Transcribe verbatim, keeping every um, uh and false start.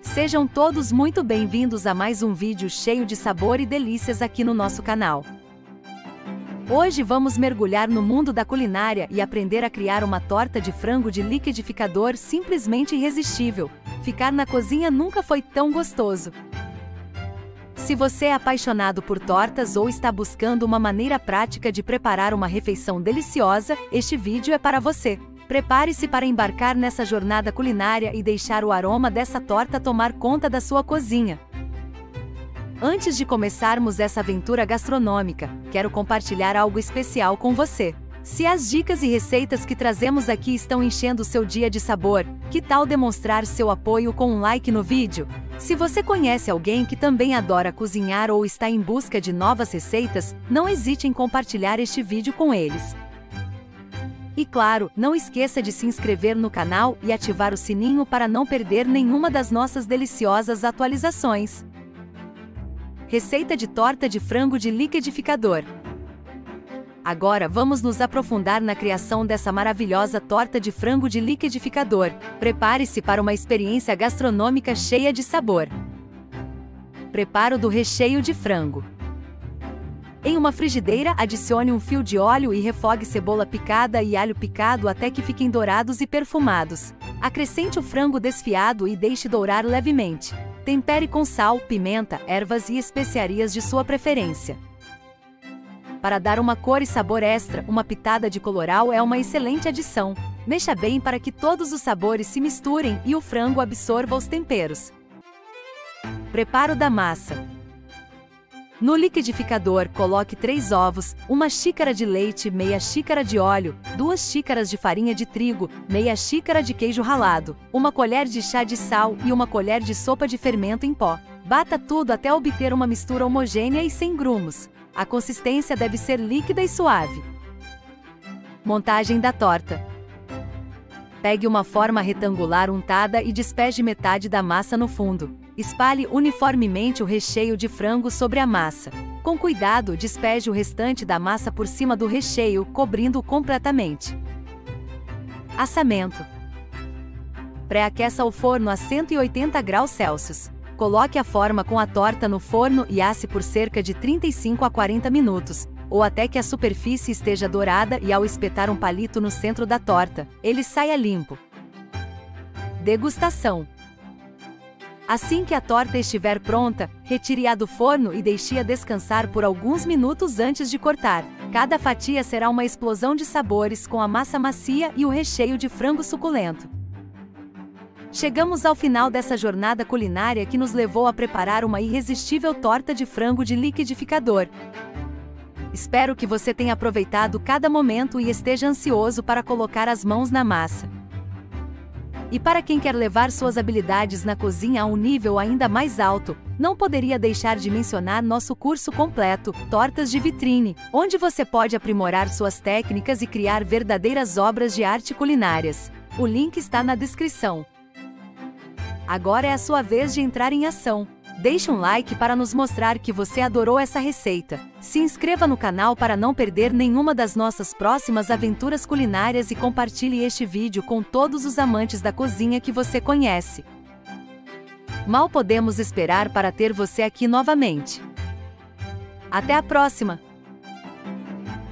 Sejam todos muito bem-vindos a mais um vídeo cheio de sabor e delícias aqui no nosso canal. Hoje vamos mergulhar no mundo da culinária e aprender a criar uma torta de frango de liquidificador simplesmente irresistível. Ficar na cozinha nunca foi tão gostoso. Se você é apaixonado por tortas ou está buscando uma maneira prática de preparar uma refeição deliciosa, este vídeo é para você. Prepare-se para embarcar nessa jornada culinária e deixar o aroma dessa torta tomar conta da sua cozinha. Antes de começarmos essa aventura gastronômica, quero compartilhar algo especial com você. Se as dicas e receitas que trazemos aqui estão enchendo seu dia de sabor, que tal demonstrar seu apoio com um like no vídeo? Se você conhece alguém que também adora cozinhar ou está em busca de novas receitas, não hesite em compartilhar este vídeo com eles. E claro, não esqueça de se inscrever no canal e ativar o sininho para não perder nenhuma das nossas deliciosas atualizações. Receita de torta de frango de liquidificador. Agora vamos nos aprofundar na criação dessa maravilhosa torta de frango de liquidificador. Prepare-se para uma experiência gastronômica cheia de sabor. Preparo do recheio de frango. Em uma frigideira, adicione um fio de óleo e refogue cebola picada e alho picado até que fiquem dourados e perfumados. Acrescente o frango desfiado e deixe dourar levemente. Tempere com sal, pimenta, ervas e especiarias de sua preferência. Para dar uma cor e sabor extra, uma pitada de colorau é uma excelente adição. Mexa bem para que todos os sabores se misturem e o frango absorva os temperos. Preparo da massa. No liquidificador, coloque três ovos, uma xícara de leite, meia xícara de óleo, duas xícaras de farinha de trigo, meia xícara de queijo ralado, uma colher de chá de sal e uma colher de sopa de fermento em pó. Bata tudo até obter uma mistura homogênea e sem grumos. A consistência deve ser líquida e suave. Montagem da torta. Pegue uma forma retangular untada e despeje metade da massa no fundo. Espalhe uniformemente o recheio de frango sobre a massa. Com cuidado, despeje o restante da massa por cima do recheio, cobrindo-o completamente. Assamento. Pré-aqueça o forno a cento e oitenta graus Celsius. Coloque a forma com a torta no forno e asse por cerca de trinta e cinco a quarenta minutos, ou até que a superfície esteja dourada e ao espetar um palito no centro da torta, ele saia limpo. Degustação. Assim que a torta estiver pronta, retire-a do forno e deixe-a descansar por alguns minutos antes de cortar. Cada fatia será uma explosão de sabores com a massa macia e o recheio de frango suculento. Chegamos ao final dessa jornada culinária que nos levou a preparar uma irresistível torta de frango de liquidificador. Espero que você tenha aproveitado cada momento e esteja ansioso para colocar as mãos na massa. E para quem quer levar suas habilidades na cozinha a um nível ainda mais alto, não poderia deixar de mencionar nosso curso completo, Tortas de Vitrine, onde você pode aprimorar suas técnicas e criar verdadeiras obras de arte culinárias. O link está na descrição. Agora é a sua vez de entrar em ação. Deixe um like para nos mostrar que você adorou essa receita. Se inscreva no canal para não perder nenhuma das nossas próximas aventuras culinárias e compartilhe este vídeo com todos os amantes da cozinha que você conhece. Mal podemos esperar para ter você aqui novamente. Até a próxima!